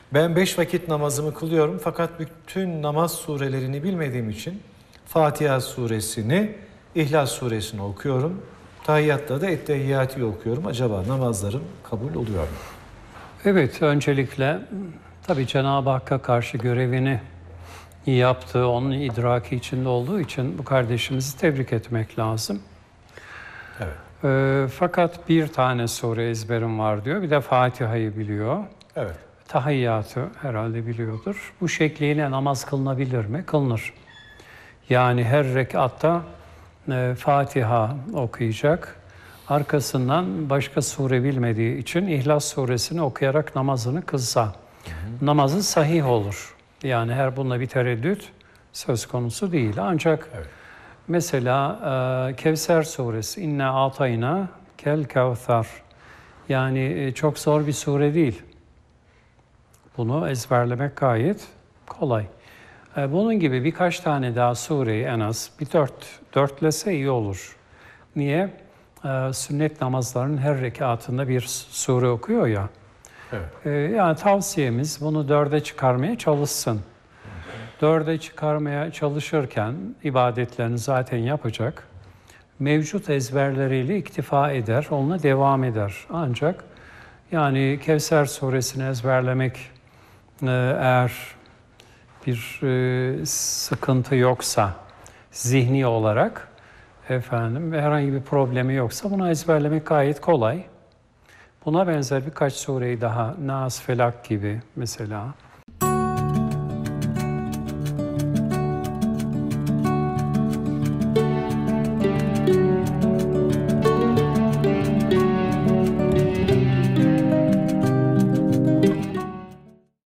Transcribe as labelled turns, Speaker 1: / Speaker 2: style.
Speaker 1: Ben 5 vakit namazımı kılıyorum fakat bütün namaz surelerini bilmediğim için Fatiha suresini, İhlas suresini okuyorum. Tahiyyatta da Ettehiyyatı okuyorum. Acaba namazlarım kabul oluyor mu?
Speaker 2: Evet, öncelikle tabii Cenab-ı Hakk'a karşı görevini iyi yaptığı, onun idraki içinde olduğu için bu kardeşimizi tebrik etmek lazım.
Speaker 1: Evet.
Speaker 2: Fakat bir tane sure ezberim var diyor, bir de Fatiha'yı biliyor.
Speaker 1: Evet.
Speaker 2: Tahiyyatı herhalde biliyordur. Bu şekliyle namaz kılınabilir mi? Kılınır. Yani her rekatta Fatiha okuyacak. Arkasından başka sure bilmediği için İhlas suresini okuyarak namazını kılsa namazı sahih olur. Yani her bunda bir tereddüt söz konusu değil. Ancak mesela Kevser suresi İnna atayna kel kevser, yani çok zor bir sure değil. Bunu ezberlemek gayet kolay. Bunun gibi birkaç tane daha sureyi en az bir dörtlese iyi olur. Niye? Sünnet namazlarının her rekatında bir sure okuyor ya.
Speaker 1: Evet.
Speaker 2: Yani tavsiyemiz bunu 4'e çıkarmaya çalışsın. 4'e çıkarmaya çalışırken ibadetlerini zaten yapacak. Mevcut ezberleriyle iktifa eder, onunla devam eder. Ancak yani Kevser suresini ezberlemek eğer bir sıkıntı yoksa, zihni olarak herhangi bir problemi yoksa bunu ezberlemek gayet kolay. Buna benzer birkaç sureyi daha, Nas, Felak gibi mesela